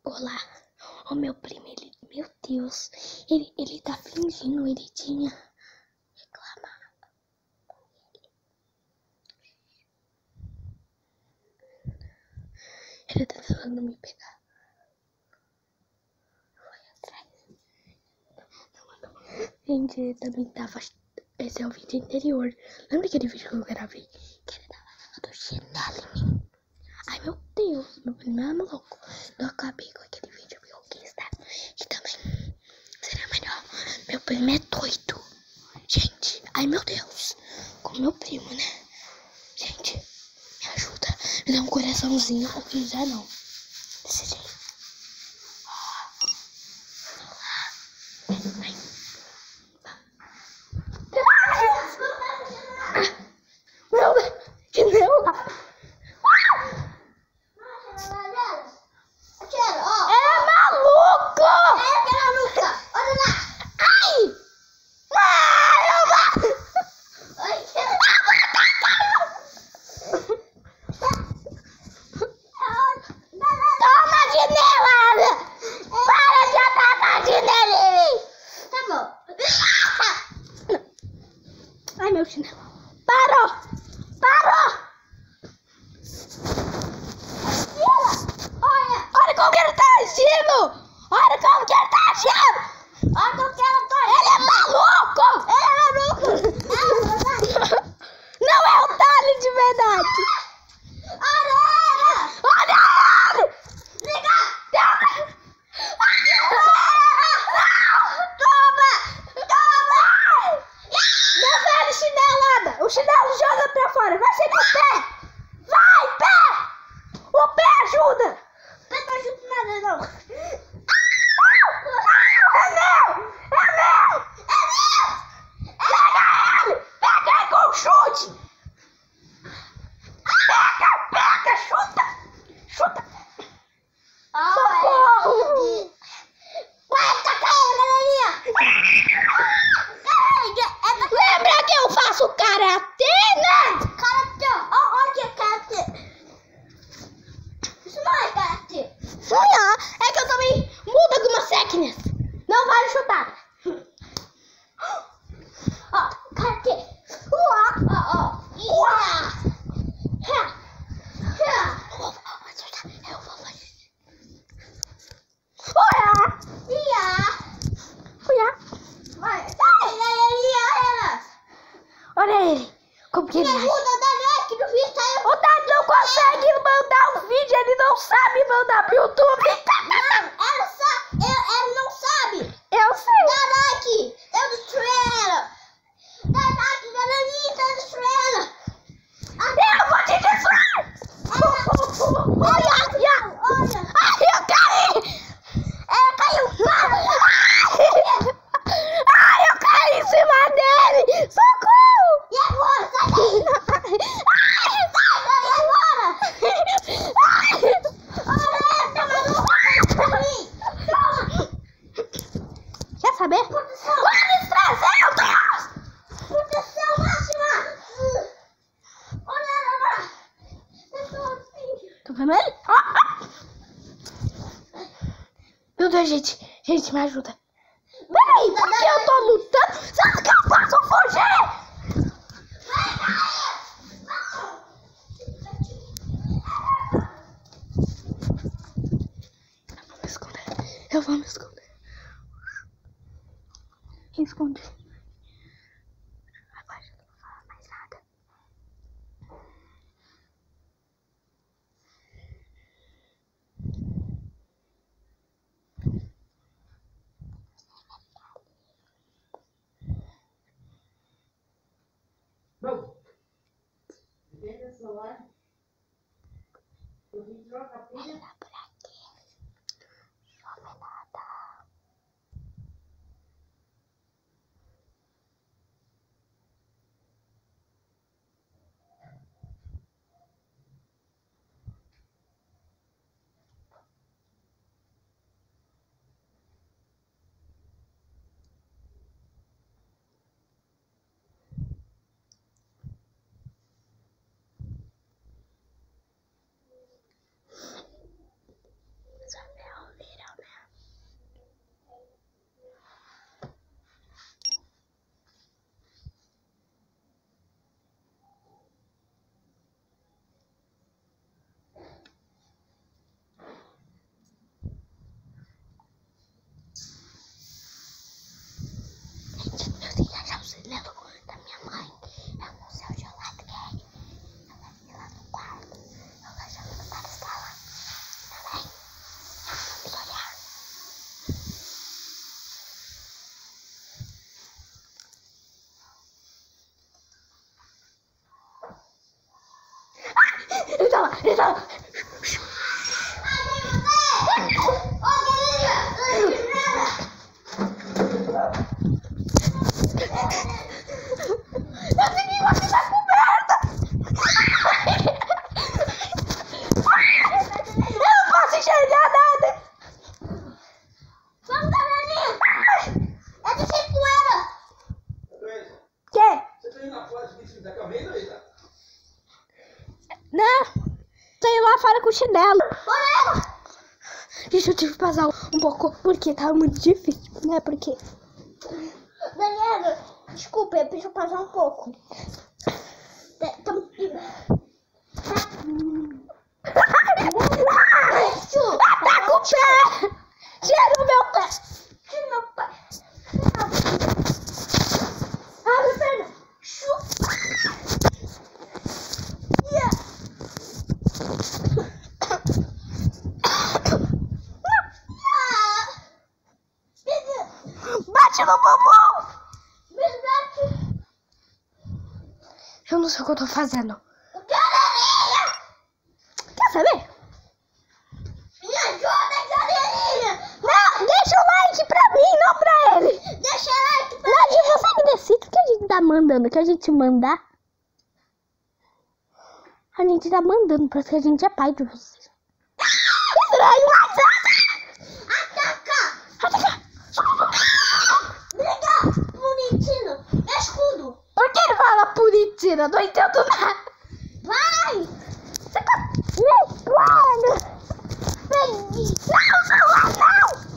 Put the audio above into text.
Olá, o meu primo, meu Deus, ele tá fingindo, ele tinha reclamado. Ele tá tentando me pegar. Foi atrás. Gente, ele também tava. Esse é o vídeo anterior. Lembra aquele vídeo que eu gravei? Que ele tava dando chinelo em mim. Ai, meu Deus, meu primo é louco. Eu acabei com aquele vídeo que eu quis, tá? E também, seria melhor. Meu primo é doido. Gente, ai meu Deus. Com meu primo, né? Gente, me ajuda. Me dá um coraçãozinho. Ou quiser não. Desse jeito. Ai. Meu Deus, que deu lá. É maluco! Olha lá! Ai! Toma chinelada! Para de atacar chinelo! Tá bom. Ai, meu chinelo. Parou! Olha como que ele tá agindo! Olha como que ele tá agindo! Olha como que ela tá. Ele é maluco! Não é o Thales de verdade! Olha ele! Toma! Não vale chinelada! O chinelo joga pra fora! Vai ser com o pé! Vai, pé! O pé ajuda! O pé não ajuda nada, não! É meu! Pega ele! Pega ele com chute! Pega! Chuta! Socorro! Vai, taca ele, galerinha! Lembra que eu faço karatê, né? Karatê! Olha que é karatê! Isso não é karatê! Isso não é que eu também mudo algumas técnicas! Não vale chutar! Ó, karatê! Eu vou fazer. Olha ele, como que ele age. O Dani não consegue mandar um vídeo, ele não sabe mandar pro YouTube. Não, ela não sabe. Eu sei. Dá like, eu destruí ela. Dá like, galerinha, eu destruí ela. Eu vou te destruir. Olha. Ai, eu caí. Ela caiu. Ai, eu caí em cima dele. Socorro. E agora? Sai daí. Ai, sai daí agora. Olha, tá maluco. Toma. Quer saber? Proteção. Quantos 300? Proteção máxima. Olha. Tá vendo ele? Meu Deus, gente, me ajuda. Peraí, porque eu tô lutando? Sabe que eu posso fugir? Eu vou me esconder. Esconde. Agora eu não vou falar mais nada. Bom, pega o celular, eu vim trocar a pilha. Olha por aqui. Chove nada. lá fora com o chinelo. Gente, eu tive que passar um pouco, porque tava muito difícil, né? Porque... Daniela, desculpa, eu preciso passar um pouco. Tá com pé! Tira o meu pé! Tira meu pé! Abre a perna! Chupa! Bate no bumbum! Bate! Eu não sei o que eu tô fazendo. Galerinha! Quer saber? Me ajuda, galerinha! Não, deixa o like pra mim, não pra ele. Deixa o like pra Não, você que decide o que a gente tá mandando, o que a gente mandar. A gente tá mandando, parece que a gente é pai de vocês. Estranho, ataca! ataca! Briga! Bonitinho! Escudo! Por que ele fala punitina? Não entendo nada. Vai! Você tá... Mano! Não, não, não!